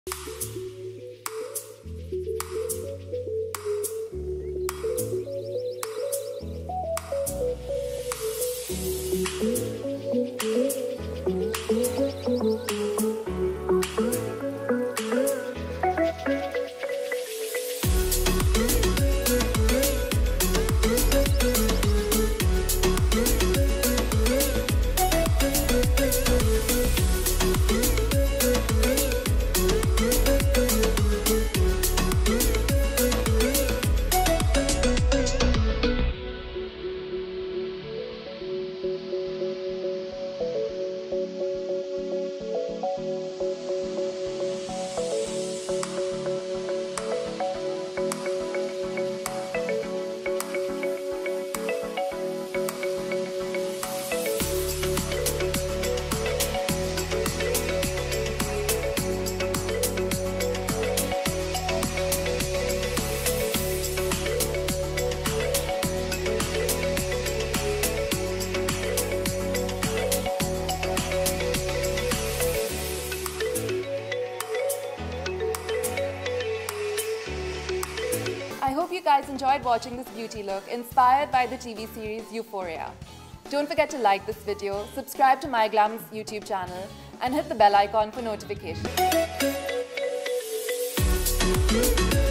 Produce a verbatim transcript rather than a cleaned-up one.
I hope you guys enjoyed watching this beauty look inspired by the T V series Euphoria. Don't forget to like this video, subscribe to MyGlamm's YouTube channel and hit the bell icon for notifications.